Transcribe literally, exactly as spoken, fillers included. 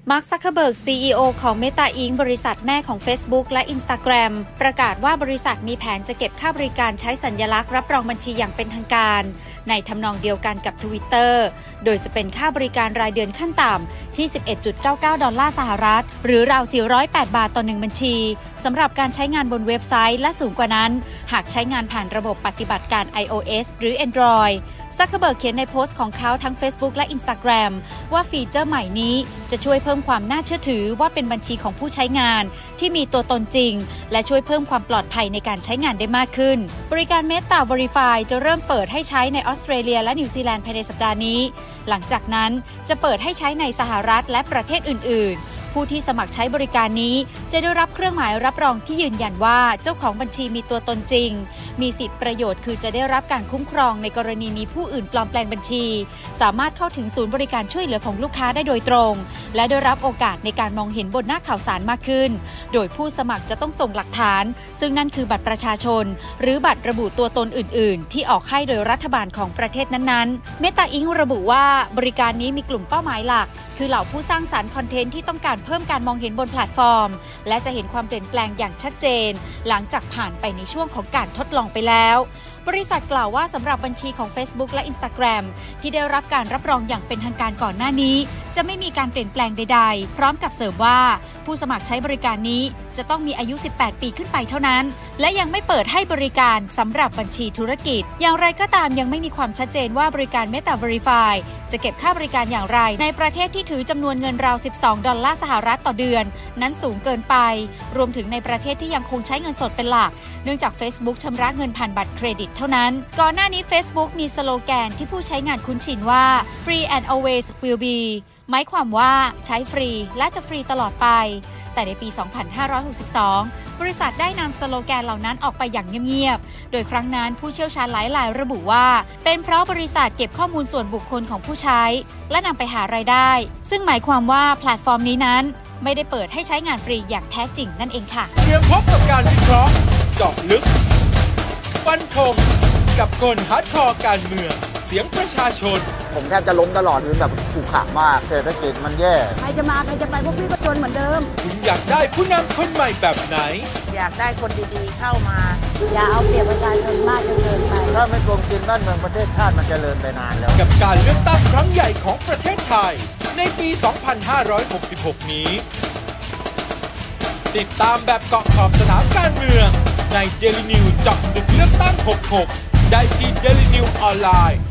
มาร์ค ซักเคอร์เบิร์ก ซี อี โอ ของ Meta อิงค์ บริษัทแม่ของ Facebook และ Instagram ประกาศว่าบริษัทมีแผนจะเก็บค่าบริการใช้สัญลักษณ์รับรองบัญชีอย่างเป็นทางการในทำนองเดียวกันกับ Twitter โดยจะเป็นค่าบริการรายเดือนขั้นต่ำที่ สิบเอ็ดจุดเก้าเก้า ดอลลาร์สหรัฐหรือราว สี่ร้อยแปด บาทต่อหนึ่งบัญชีสำหรับการใช้งานบนเว็บไซต์และสูงกว่านั้นหากใช้งานผ่านระบบปฏิบัติการ iOS หรือ Androidซักเคอร์เบิร์กเขียนในโพสต์ของเขาทั้ง Facebook และ Instagram ว่าฟีเจอร์ใหม่นี้จะช่วยเพิ่มความน่าเชื่อถือว่าเป็นบัญชีของผู้ใช้งานที่มีตัวตนจริงและช่วยเพิ่มความปลอดภัยในการใช้งานได้มากขึ้นบริการ Meta Verify จะเริ่มเปิดให้ใช้ในออสเตรเลียและนิวซีแลนด์ภายในสัปดาห์นี้หลังจากนั้นจะเปิดให้ใช้ในสหรัฐและประเทศอื่นๆผู้ที่สมัครใช้บริการนี้จะได้รับเครื่องหมายรับรองที่ยืนยันว่าเจ้าของบัญชีมีตัวตนจริงมีสิทธิประโยชน์คือจะได้รับการคุ้มครองในกรณีมีผู้อื่นปลอมแปลงบัญชีสามารถเข้าถึงศูนย์บริการช่วยเหลือของลูกค้าได้โดยตรงและได้รับโอกาสในการมองเห็นบนหน้าข่าวสารมากขึ้นโดยผู้สมัครจะต้องส่งหลักฐานซึ่งนั่นคือบัตรประชาชนหรือบัตรระบุตัวตนอื่นๆที่ออกให้โดยรัฐบาลของประเทศนั้นๆ Meta อิงค์ ระบุว่าบริการนี้มีกลุ่มเป้าหมายหลักคือเหล่าผู้สร้างสรรค์คอนเทนต์ที่ต้องการเพิ่มการมองเห็นบนแพลตฟอร์มและจะเห็นความเปลี่ยนแปลงอย่างชัดเจนหลังจากผ่านไปในช่วงของการทดลองไปแล้วบริษัทกล่าวว่าสำหรับบัญชีของ Facebook และ Instagram ที่ได้รับการรับรองอย่างเป็นทางการก่อนหน้านี้จะไม่มีการเปลี่ยนแปลงใดๆพร้อมกับเสริมว่าผู้สมัครใช้บริการนี้จะต้องมีอายุสิบแปดปีขึ้นไปเท่านั้นและยังไม่เปิดให้บริการสำหรับบัญชีธุรกิจอย่างไรก็ตามยังไม่มีความชัดเจนว่าบริการ Meta Verify จะเก็บค่าบริการอย่างไรในประเทศที่ถือจำนวนเงินราวสิบสองดอลลาร์สหรัฐต่อเดือนนั้นสูงเกินไปรวมถึงในประเทศที่ยังคงใช้เงินสดเป็นหลักเนื่องจาก Facebook ชำระเงินผ่านบัตรเครดิตเท่านั้นก่อนหน้านี้ Facebook มีสโลแกนที่ผู้ใช้งานคุ้นชินว่า Free and always will be หมายความว่าใช้ฟรีและจะฟรีตลอดไปแต่ในปี สองพันห้าร้อยหกสิบสอง บริษัทได้นำสโลแกนเหล่านั้นออกไปอย่างเงียบๆโดยครั้งนั้นผู้เชี่ยวชาญหลายรายระบุว่าเป็นเพราะบริษัทเก็บข้อมูลส่วนบุคคลของผู้ใช้และนำไปหารายได้ซึ่งหมายความว่าแพลตฟอร์มนี้นั้นไม่ได้เปิดให้ใช้งานฟรีอย่างแท้จริงนั่นเองค่ะเตรียมพบกับการวิเคราะห์เจาะลึกฟันธงกับคนฮาร์ดคอร์การเมืองเสียงประชาชนผมแทบจะล้มตลอดคือแบบขู่ขามากเศรษฐกิจมันแย่ใครจะมาใครจะไปพวกพี่ก็จนเหมือนเดิมคุณอยากได้ผู้นำคนใหม่แบบไหนอยากได้คนดีๆเข้ามาอย่าเอาเปรียบประชาชนมากจนเกินไปถ้าไม่กลมกลืนบ้านเมืองประเทศชาติมันจะเจริญไปนานแล้วกับการเลือกตั้งครั้งใหญ่ของประเทศไทยในปี สองพันห้าร้อยหกสิบหก นี้ติดตามแบบเกาะขอบสนามการเมืองใน Daily News เจาะลึกเลือกตั้งหกสิบหกได้ที่ Daily News ออนไลน์